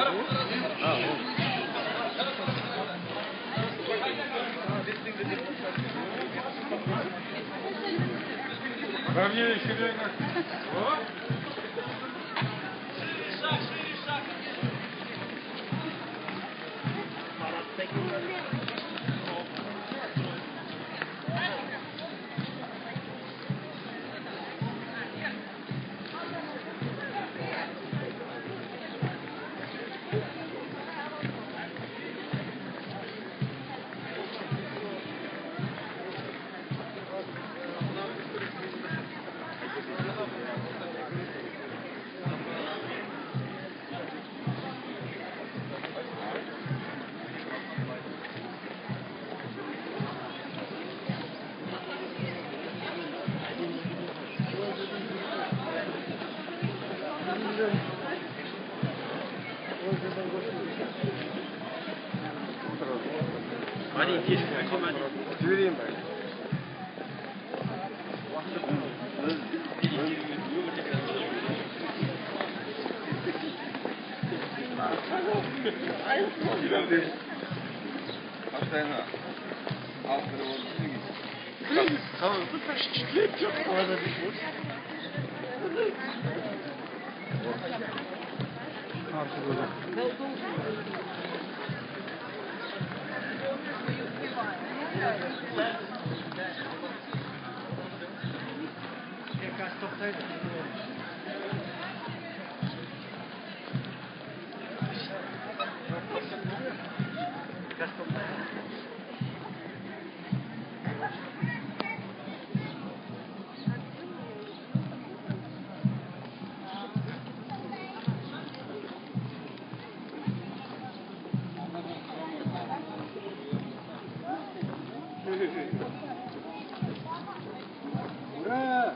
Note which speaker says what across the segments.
Speaker 1: Ура!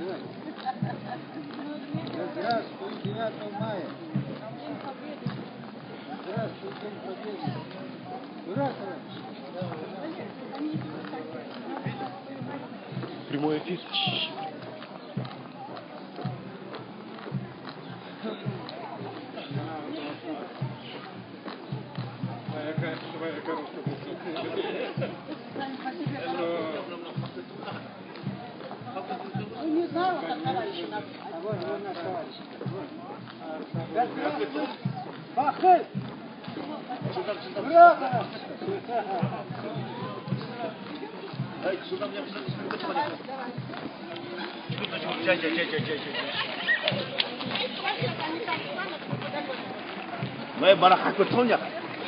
Speaker 1: Здравствуй, 9 мая. Здравствуй, День Победы. Ура, товарищи!
Speaker 2: Прямой эфир.
Speaker 1: Не знаю, как товарищи нас. Вот наш товарищ. Здравствуй! Бахай! Ура, товарищи!
Speaker 3: Сюда мне чай. Ну, бараха кутоня.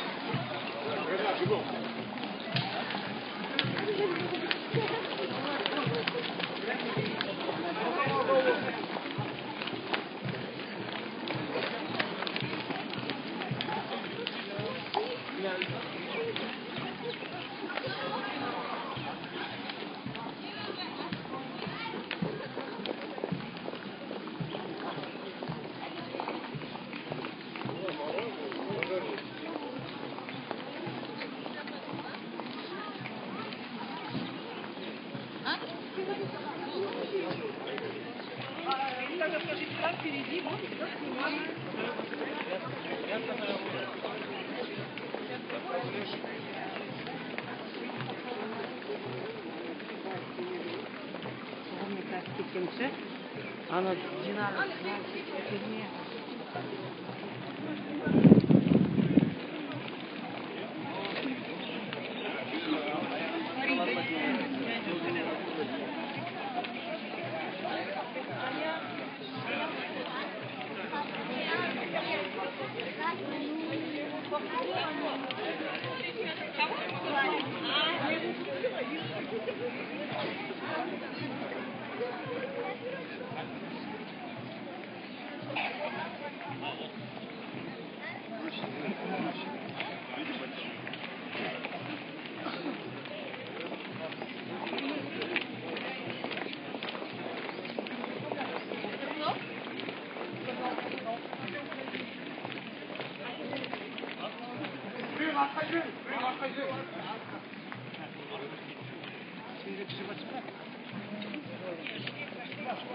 Speaker 4: Она динара.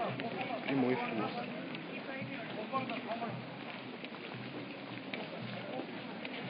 Speaker 2: Прямой эфир.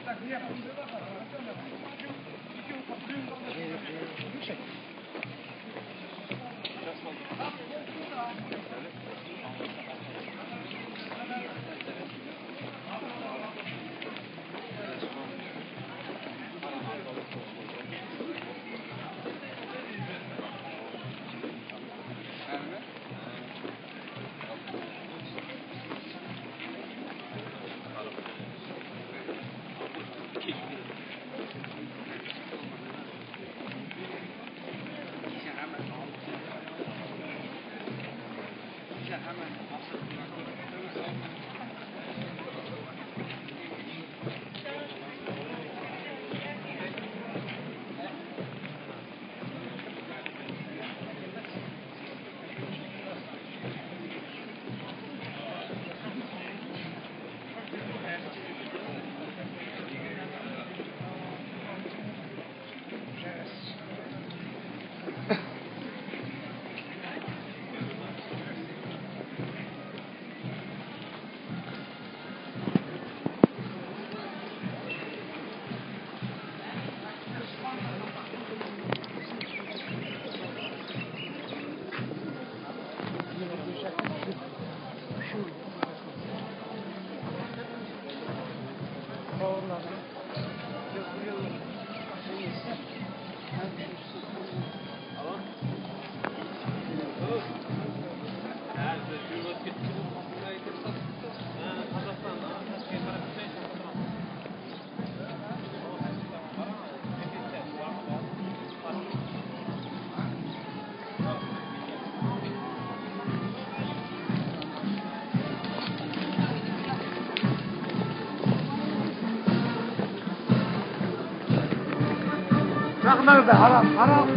Speaker 1: نخمر ده حرام حرام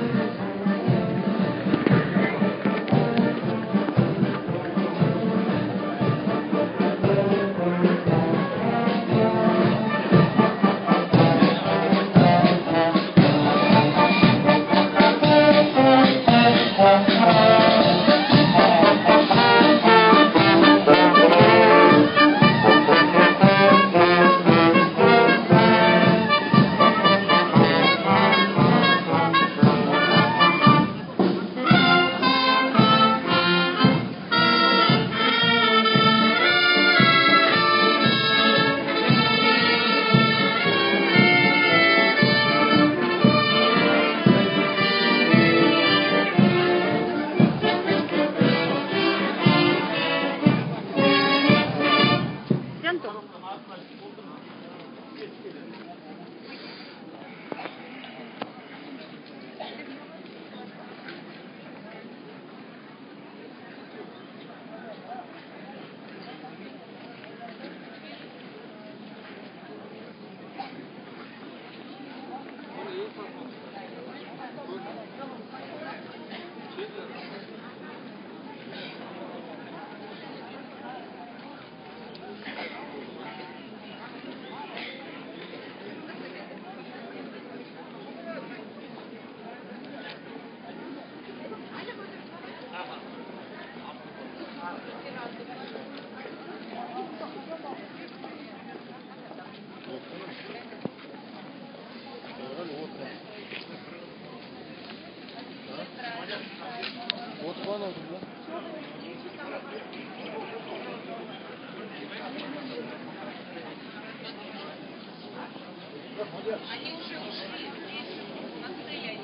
Speaker 4: Они уже ушли на стояние.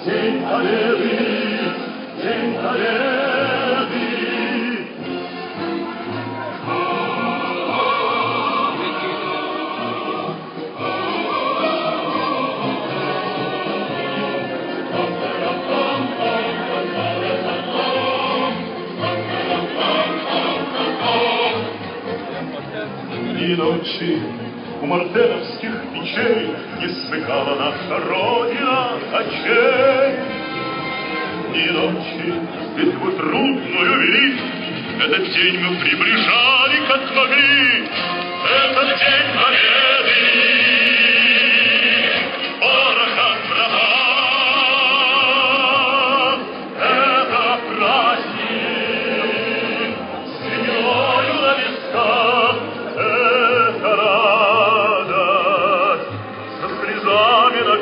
Speaker 5: День Победы, День Победы. И ночи у мартеновских печей не смыкала наша Родина очей. И ночи битву трудную вели, этот день мы приближали, как могли, этот день победы. Порохом пропал, это праздник, с землею на висках. Это радость со слезами на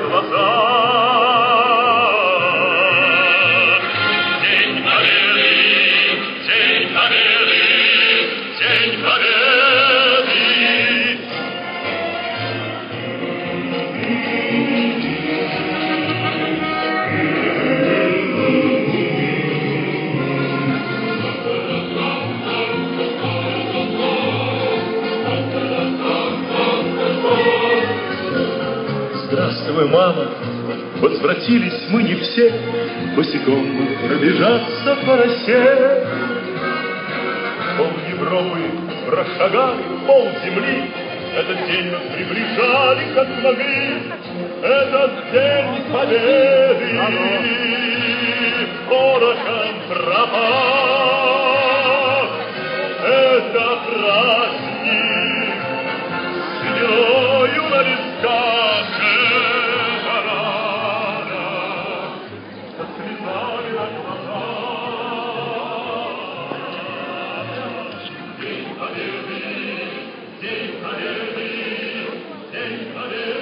Speaker 5: глазах. День Победы, День Победы, День Победы. Здравствуй, мама, возвратились мы не все, босиком мы пробежаться по росе. Пол Европы прошагали, пол земли, этот день мы приближали, как могли, этот день победы. Порохом пропал, это праздник, с сединою на висках. Это радость со слезами на глазах. День Победы, День Победы, День Победы.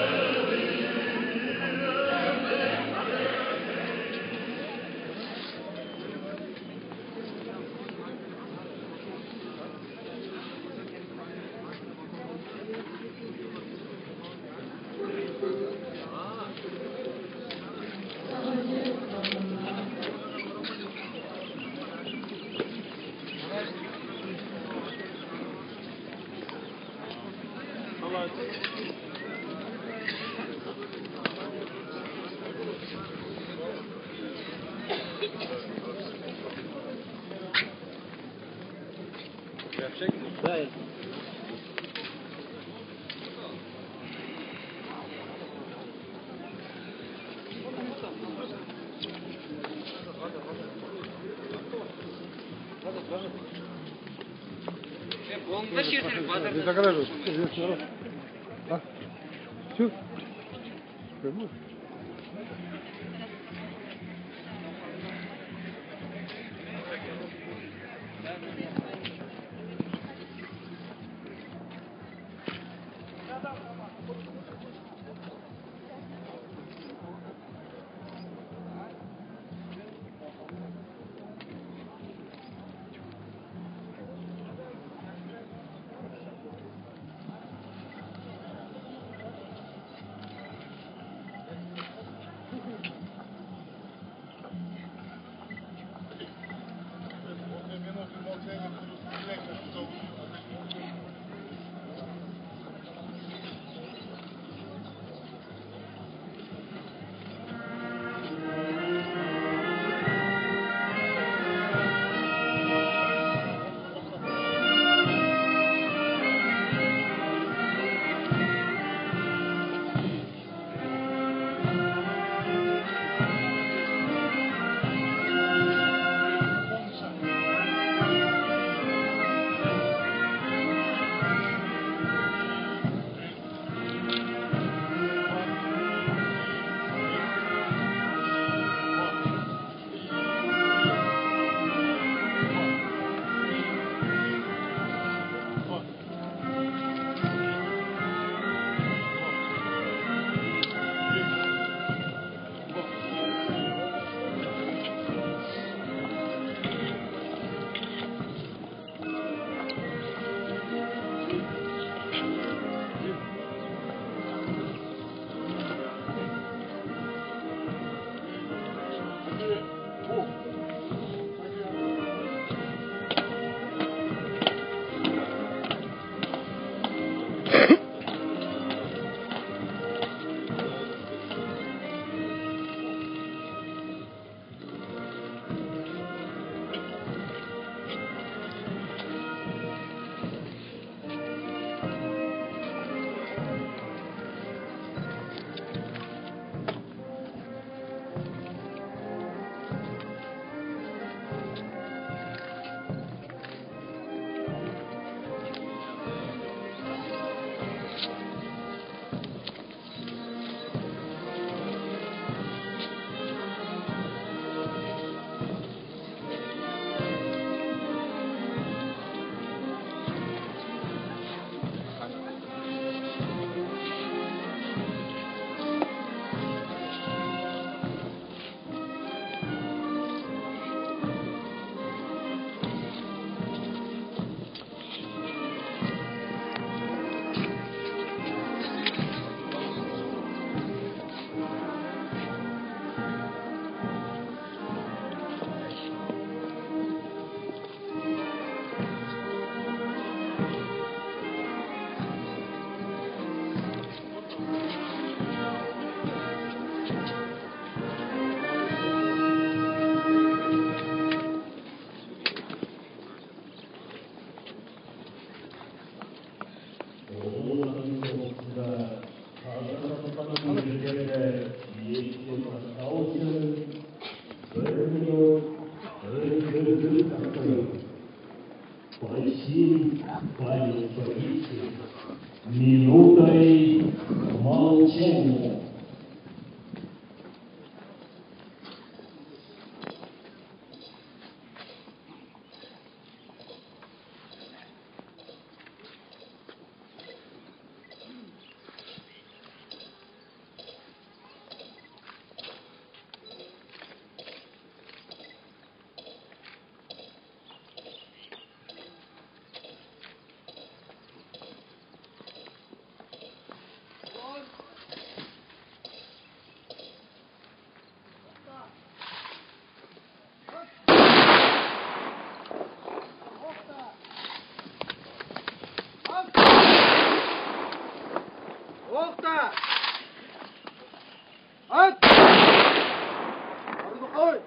Speaker 4: Он вообще
Speaker 1: Не загораживай. А? Все? At! Arada koy!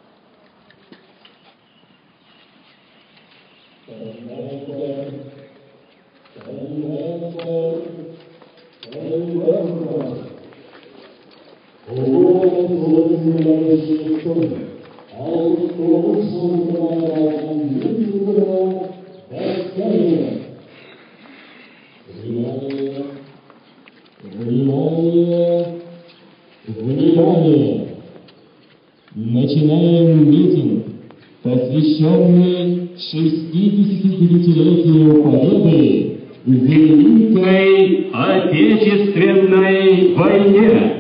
Speaker 6: Внимание! Начинаем митинг, посвященный 69-летию Победы в Великой Отечественной войне.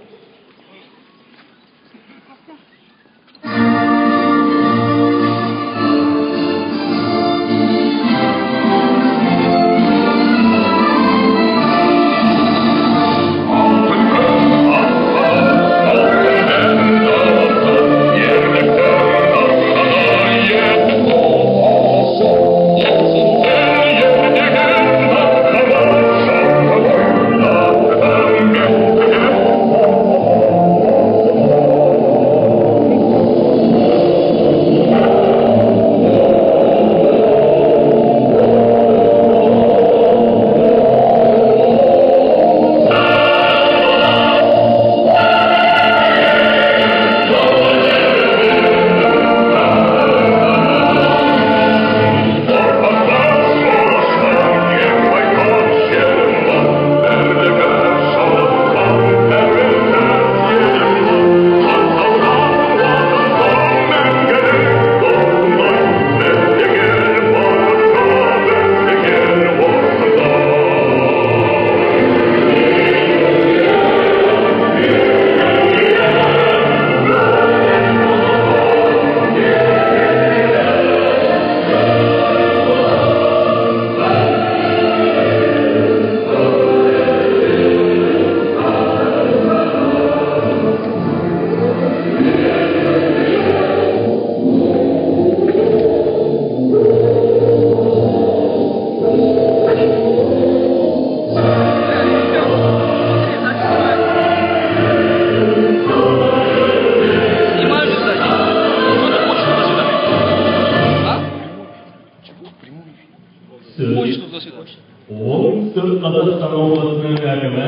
Speaker 5: Оңтүстік Қазақстан облысының әкімі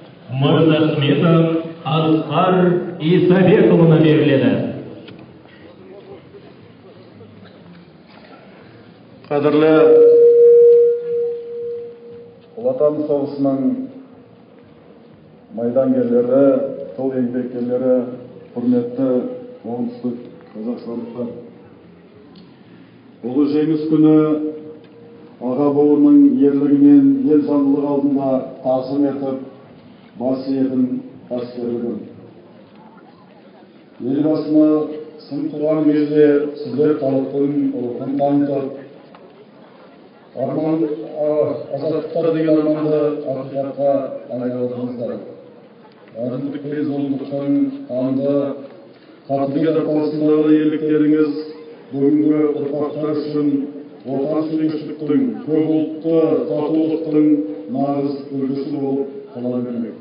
Speaker 5: Мырзахметов Асқар Исабекұлына беріледі.
Speaker 7: Қадірлі Ұлы Отан соғысының майдангерлері, тыл еңбеккерлері, құрметті оңтүстік қазақстандықтар. Ұлы жеңіс күні аға бауырының ерлігімен ел заңдылығы алдында тағзым етіп, бас иетін қастерлі күн. Елбасына сын туған кезде сіздер халықтың рухын танытып, азаттықтар деген арманды ақиқатқа айналдыңыздар. Әділдік пен зұлымдықтың қанды қатыгез арпалысындағы ерліктеріңіз бүгінгі ұрпақтар үшін отансүйгіштіктің, көп ұлтты татулықтың нағыз үлгісі болып қала бермек.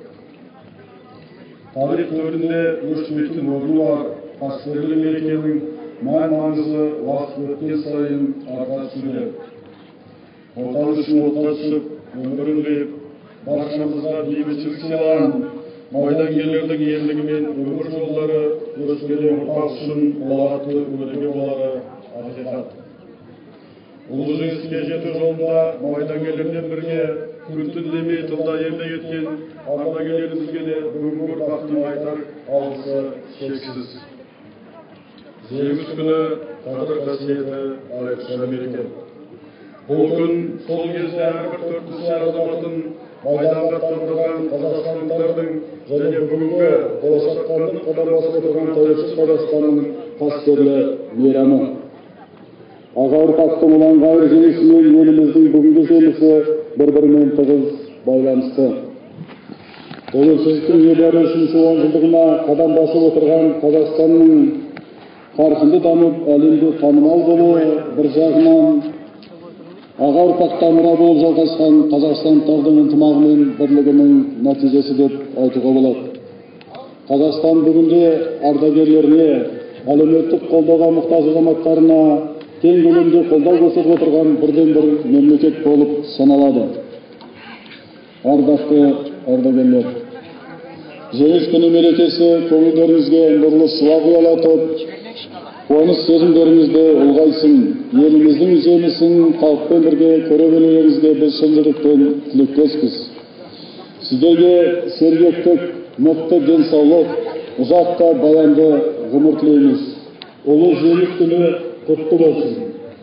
Speaker 7: Тарих төрінде өшпейтін орны бар қастерлі мерекенің мән-маңызы уақыт өткен сайын арта түсуде. Отан үшін отқа түсіп, өмірін қиып, баршамызға бейбітшілік сыйлаған майдангерлердің ерлігі мен өмір жолдары өскелең ұрпақ үшін ұлағатты өнеге болары ақиқат. Ұлы жеңіске жету жолында майдангерлермен бірге күн-түн демей тылда ерлік еткен ардагерлерімізге де бүгінгі ұрпақтың айтар алғысы шексіз. Жеңіс күні қадір-қасиеті айрықша мереке. Бұл күн сол кезде әрбір төртінші азаматын майданға аттандырған қазақстандықтардың және бүгінгі болашаққа қадам басып отырған тәуелсіз Қазақстанның қастерлі мейрамы. Аға ұрпақтың ұлан ғайыр жеңісі мен еліміздің бүгінгі жеңісі бір-бірімен тығыз байланысты. Тәуелсіздіктің небәрі 3-ші онжылдығына қадам басып отырған Қазақстанның қарқынды дамып әлемге танымал болуы бір жағынан, аға ұрпақта мұра болып жалғасқан қазақстандықтардың ынтымағы мен бірлігінің нәтижесі деп айтуға болады. Қазақстан бүгінде ардагерлеріне, әлеуметтік қолдауға мұқтаж азаматтарына кең көлемде қолдау көрсетіп отырған бірден-бір мемлекет болып саналады. Ардақты ардагерлер, жеңіс күні мерекесі көңілдеріңізге нұрлы шуақ ұялатып, қуаныш сезімдеріңізді ұлғайсын, еліміздің жемісін халықпен бірге көре білулеріңізге біз шын жүректен тілектеспіз. Сіздерге сергектік, мықты денсаулық, ұзақ та баянды ғұмыр тілейміз. Ұлы жеңіс күні құтты болсын.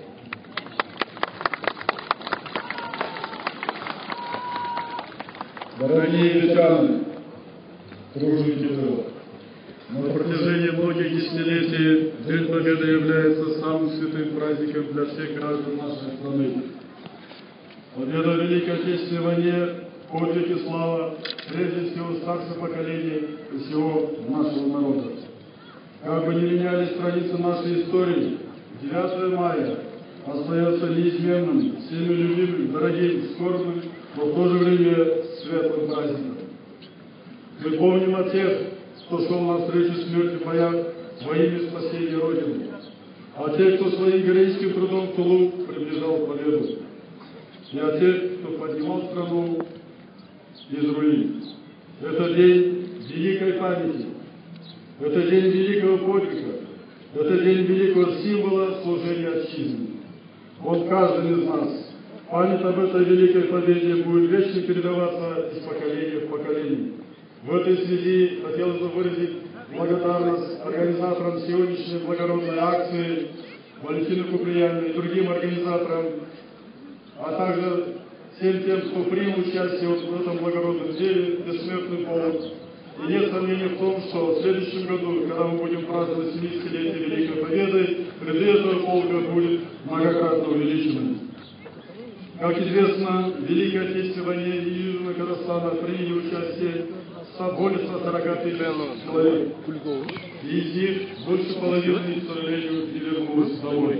Speaker 7: Дорогие ветераны, труженики тыла, на протяжении многих десятилетий День Победы является самым святым праздником для всех граждан нашей страны. Победа в Великой Отечественной войне, подвиг и слава, прежде всего старшего поколения и всего нашего народа. Как бы ни менялись страницы нашей истории, 9 мая остается неизменным, всеми любимым, дорогим, скорбным, но в то же время светлым праздником. Мы помним о тех, кто шел навстречу смерти в боях во имя спасения Родины, о тех, кто своим героическим трудом в тылу приближал победу, и о тех, кто поднимал страну из руин. Это день великой памяти, это день великого подвига, это день великого символа служения отчизне. Он каждый из нас. Память об этой великой победе будет вечно передаваться из поколения в поколение. В этой связи хотелось бы выразить благодарность организаторам сегодняшней благородной акции, Валентину Куприяну и другим организаторам, а также всем тем, кто принял участие в этом благородном деле, бессмертный полк. И нет сомнений в том, что в следующем году, когда мы будем праздновать 70-летие Великой Победы, ряды этого полка будет многократно увеличены. Как известно, в Великой Отечественной войне Южного Казахстана приняли участие более 140 тысяч человек. И из них больше половины, к сожалению, не вернулось домой.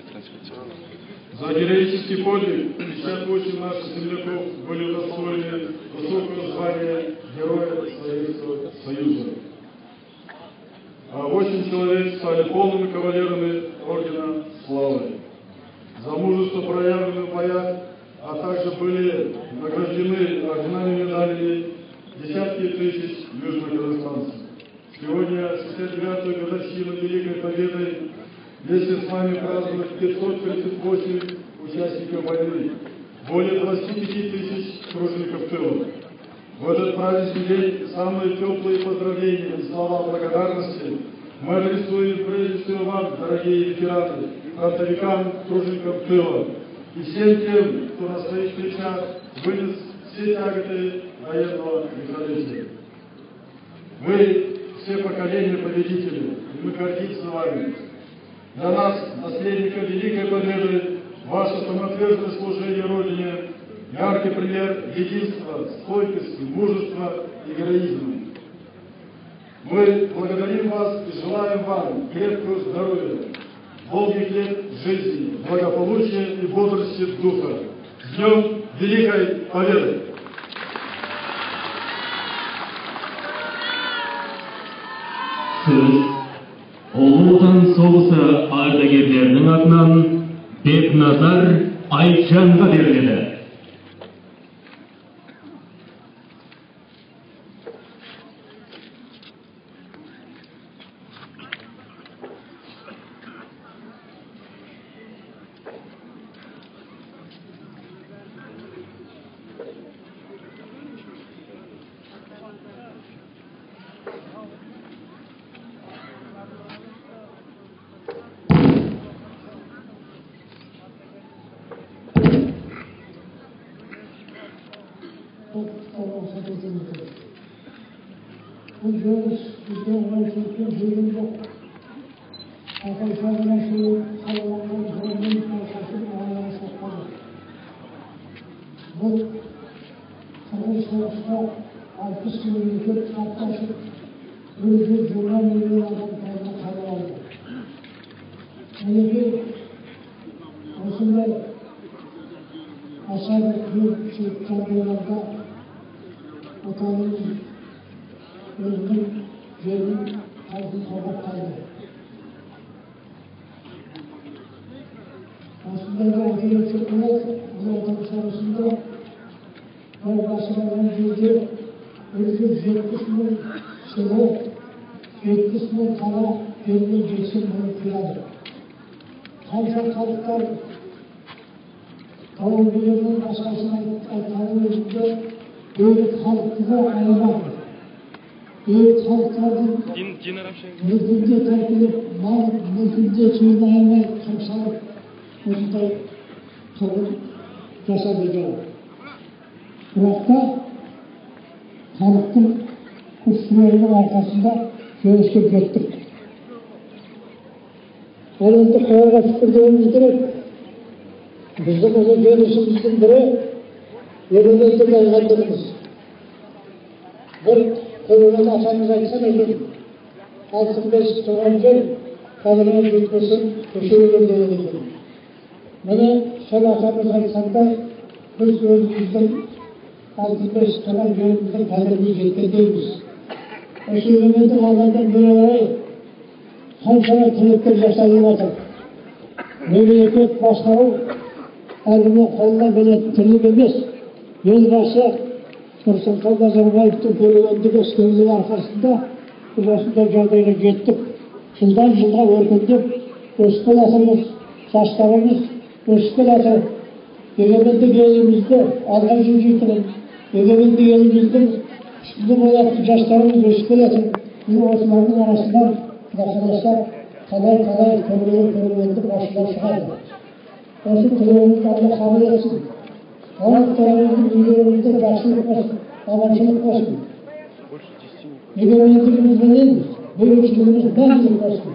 Speaker 7: За героический подвиг 58 наших земляков были удостоены высокого звания Героя Советского Союза. А 8 человек стали полными кавалерами Ордена Славы. За мужество, проявленное в боях, а также были награждены орденами и медалями десятки тысяч южноказахстанцев. Сегодня 69-ю годовщину Великой Победы вместе с вами празднуют 538 участников войны, более 25 тысяч тружеников тыла. В этот праздничный день самые теплые поздравления и слова благодарности мы адресуем прежде всего вам, дорогие ветераны, фронтовикам, труженикам тыла, и всем тем, кто на своих плечах вынес все тяготы военного лихолетия. Вы все поколения победителей, и мы гордимся вами. Для нас, наследников Великой Победы, ваше самоотверженное служение Родине – яркий пример единства, стойкости, мужества и героизма. Мы благодарим вас и желаем вам крепкого здоровья, долгих лет жизни, благополучия и бодрости духа. С Днем Великой Победы!
Speaker 5: Ұлы Отан соғысы ардагерлерінің атынан Бекназар Айтжанға беріледі.
Speaker 8: Bu görüş bizde uğraşırken bölüm yok. Arkadaşlarına şu salamanların zorunlu prosesini ağırlığa sokladı. Bu Kırgız Soğuş'ta 60 kilometre yaklaşık Gürcü Cumhuriyet Milli Adam Kayma karar aldı. Eğer aslında aşağıdaki coğrafyalarda vatanın özgür жердің халқын қорғап қалды. Осындай бір әдебиетші болат, ұлы отан соғысында ол басылған жерде өзге 70 мың село, 70 мың қала, 80 мың қияды. Қанша халықтар тауы білерінің басқасын айтқанын өзінде бейбіт халықтығы аямады. Бейбіт халықтардың мүлкінде тәркілеп, мал мүлкінде суын аямай қымсалып, осындай қылып жасады екен. Бірақ та халықтың күш-жігерінің арқасында жеңіске жеттік. Ол енді Құдайға шүкір деуіміз керек. Біздің ұлы жеңісіміздің бірі егемендік алғандығымыз. Бір көңілін атамыз айтқан екен, 65 туған жер қадіріне жетпесін көшеге деген екен. Міне сол атамыз айтқандай біз өзіміздің 65 туған жеріміздің қадіріне жеткендейміз. Осы егемендік алғандан бері қарай қаншама тілектер жасалып жатыр. Мемлекет басқару әркімнің қолынан келетін тірлік емес. Елбасы Нұрсұлтан Назарбаевтың көрегендік істеуінің арқасында біз осындай жағдайға жеттік. Жылдан жылға өркендеп өсіп жатырмыз, жастарымыз өсіп жатыр. Егемендік елімізді алға жылжытып, егемендік еліміздің үстінде болатын жастарымыз өсіп жатыр. Осылардың арасында Құдайлар қалай көрегендік ашыла шығады. Осы тілеуімізді Алла қабыл етсін. Халықтарымыздың үйлерімізде жақсылық болсын, аманшылық болсын. Егемендігімізбенен бейбітшілігіміз мәңгілік болсын.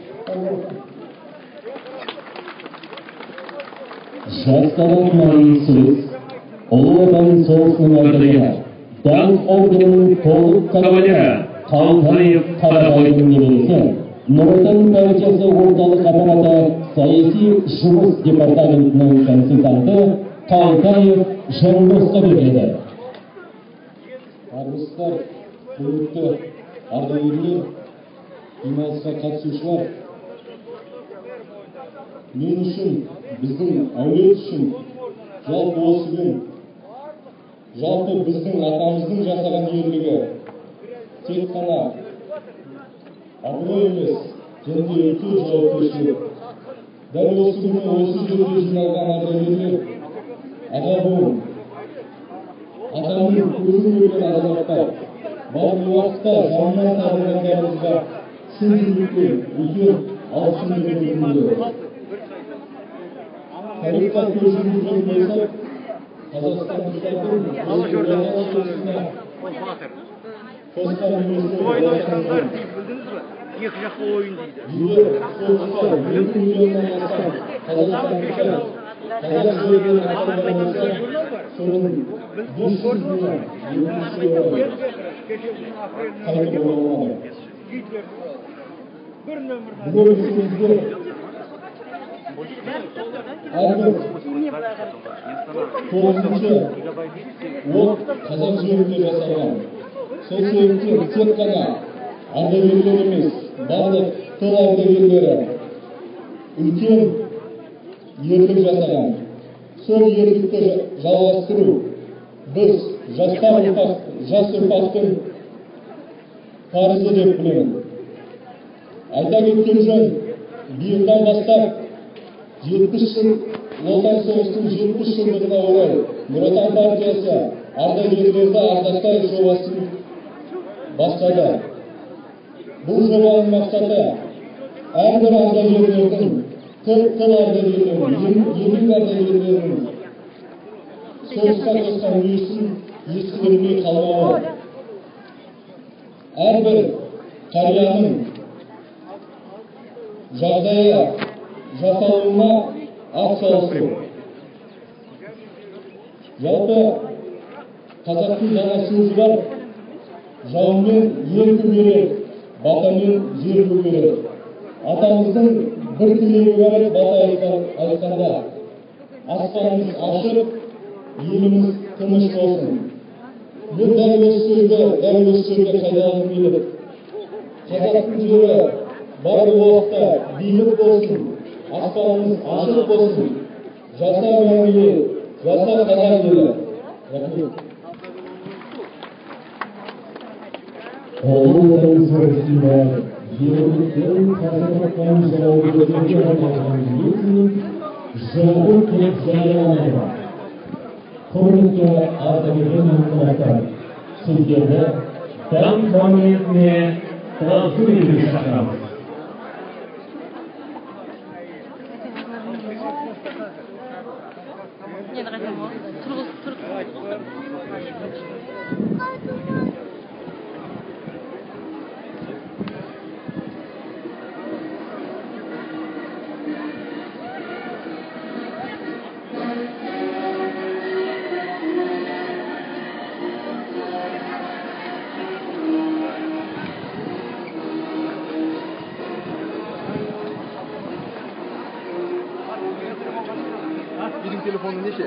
Speaker 6: Жастарға арналған сөз Ұлы Отан соғысының ардагері, даңқ орденінің толық кавалері Қалтаев Қарабайдың немересі, Нұр Отан партиясы орталық аппараты саяси жұмыс департаментінің консультанты Қалтаев Жандосқа беріледі.
Speaker 7: Армысыздар, құрметті ардагерлер, демалысқа қатысушылар. Мен үшін, біздің әулет үшін, жалпы осы күн, жалпы біздің атамыздың жасаған ерлігі тек қана абырой емес, және үлкен жауапкершілік. Дәл осы күні осы жерде жиналған ардагерлер, аға буын, атамның көзін көрген азаматтар, барлық уақытта жанынан табылғандарымызға шын жүректен үлкен алғысым білдіргім келеді. Тарихқа көз жүгірген болсақ, қазақстандықтардың қосқан үлесі
Speaker 3: екі жаққа ойын дейді.
Speaker 7: соғыста 2 миллионнан астам қазақстандықтар қазақ жерінен аттанған болса, соның 500 мыңы қайтып оралмады. Бүгін бізде әрбір 9-шы от қазақ жерінде жасалған. Сол себептен тек қана ардагерлер емес, барлық тыл ардагерлері үлкен ерлік жасаған. Сол ерлікті жалғастыру біз жас ұрпақтың парызы деп білемін. Айта кеткен жөн, биылдан бастап 70 жыл Отан соғысының 70 жылдығына орай Нұр Отан партиясы ардагерлерді ардақтау жобасын бастады. Бұл жобаның мақсаты әрбір ардагерлердің, тыл ардагерлерінің, еңбек ардагерлерінің соғысқа қосқан үлесін ескерілмей қалмауы. Әрбір қарияның жағдайы жасалуына атсалысу. Жалпы қазақтың жаңа сөзі бар, жаумен ер көгерер, батамен жер көгерер. Атамыздың бір тілегі бар еді бата айтқанда, аспанымыз ашық, еліміз тыныш болсын. Мен дәл осы сөзді пайдаланғым келеді.
Speaker 6: қазақтың жолы бар уақытта бейбіт болсын, аспанымыз ашық болсын. Жаса мәңгілік, жаса қазақ елі. Рахмет. Ұлы Отан соғысында ерліктің қазақтан жауынгерлерге арналған есімін жауы деп жарияланды. Құрметті ардагерлер мен қонақтар, сіздерді даңқ монументіне тағзым етуге шақырамыз.
Speaker 1: Benim telefonum ne şey?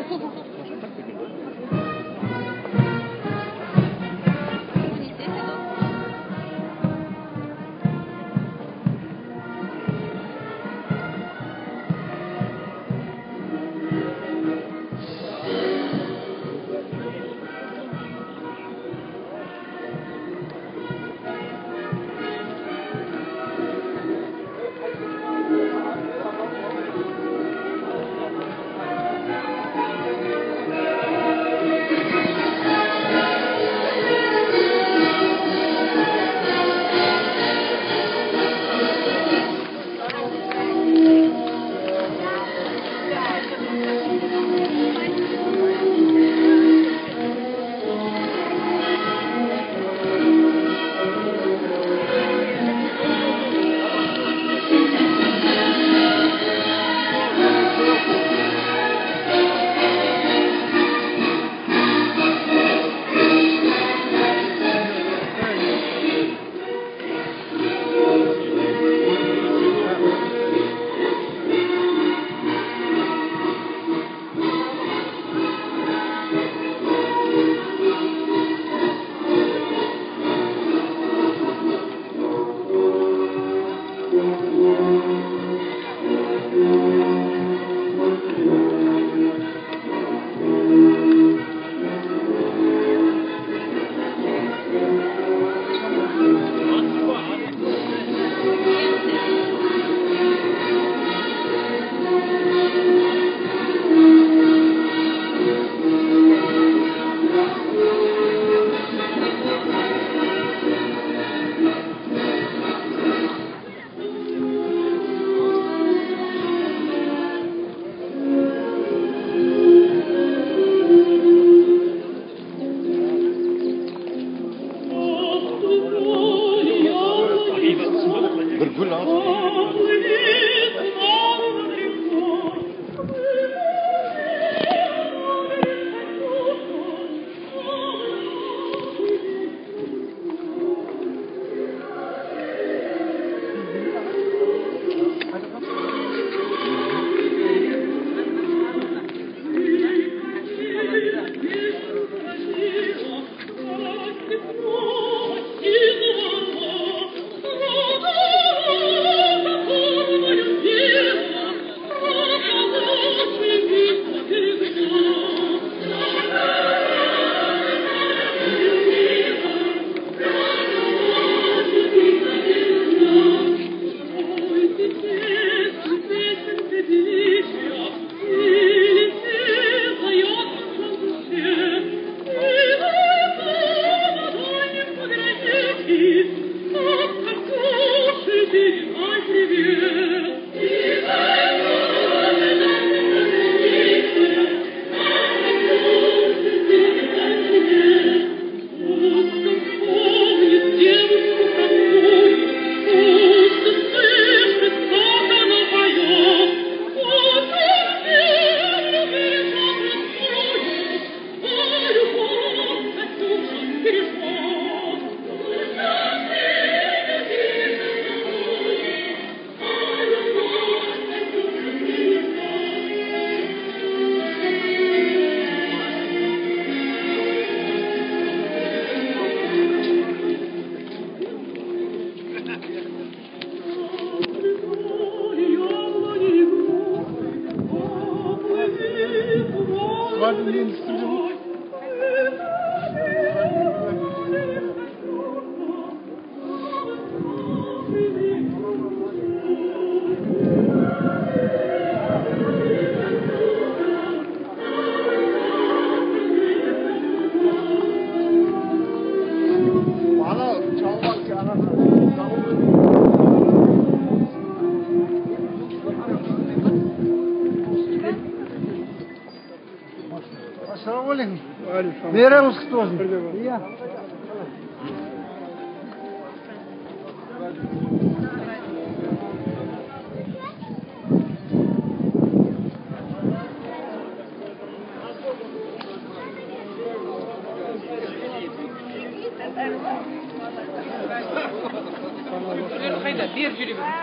Speaker 3: Ассалаумалейкум. Мерабыз құтты болсын. Иә.
Speaker 4: Қайда, бер жүре бер.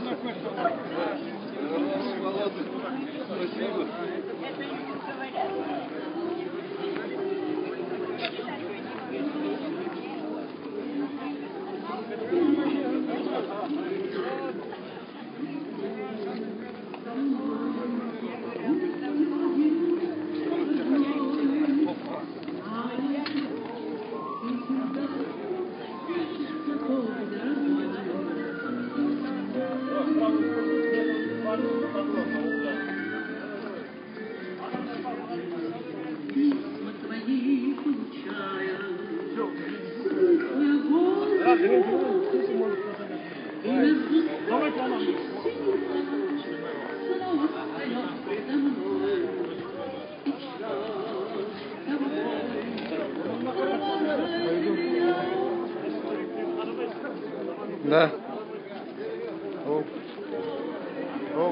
Speaker 1: Да. О. О.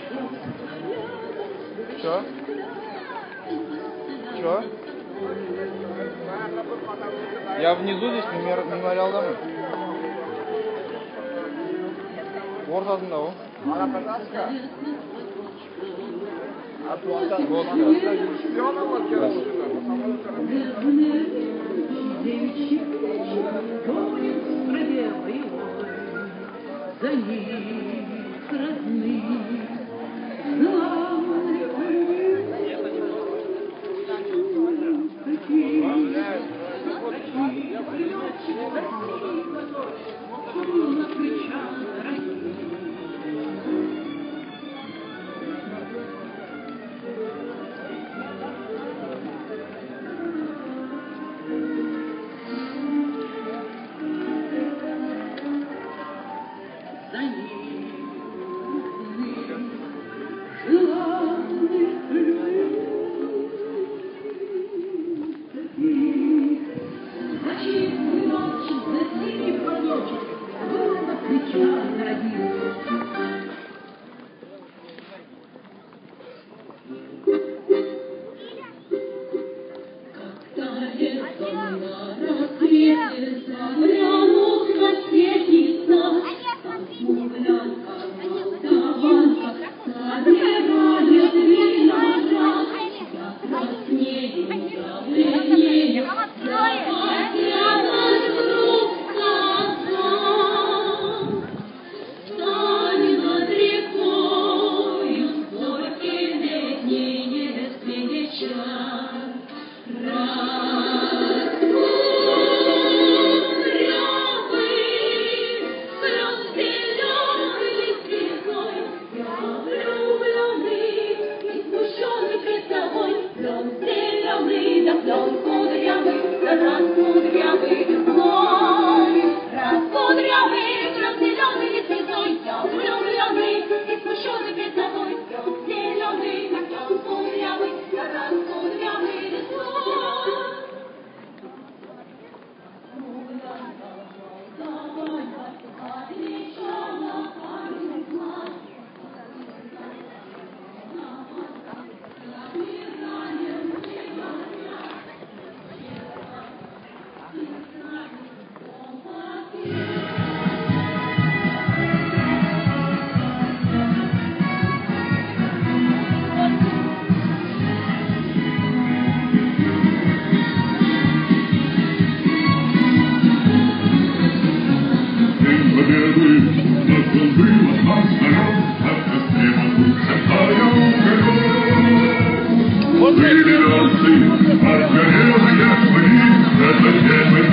Speaker 1: Чё? Чё? Я внизу здесь мемориалдамын. Ортасында о.
Speaker 9: За них родных
Speaker 7: победы, но он был отмахнен, от костра шагая уголек. Были росы, отгорелые огни, это первый